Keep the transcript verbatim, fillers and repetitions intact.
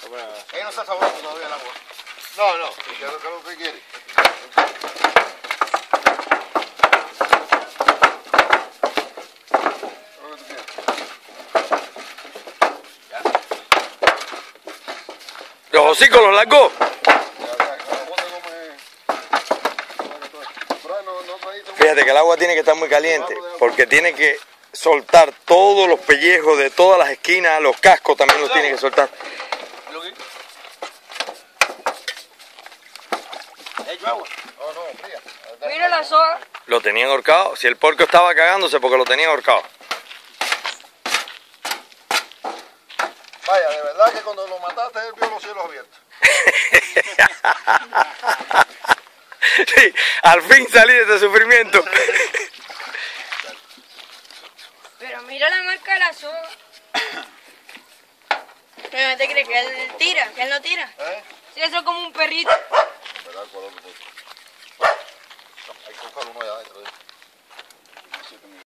Ahí no está sabroso todavía el agua. No, no. ¿Qué es lo que usted quiere? ¿Los hocicos los largó? Fíjate que el agua tiene que estar muy caliente, porque tiene que soltar todos los pellejos de todas las esquinas, los cascos también los tiene que soltar. Mira la soga. Lo tenían ahorcado. Si el puerco estaba cagándose, porque lo tenían ahorcado. Vaya, de verdad que cuando lo mataste él vio los cielos abiertos. Sí, al fin salí de este sufrimiento. Pero mira la marca de la soga. ¿No te crees que él tira? ¿Que él no tira? ¿Eh? Sí, eso es como un perrito. Espera, ¿cuál otro? Hay que buscar uno allá adentro.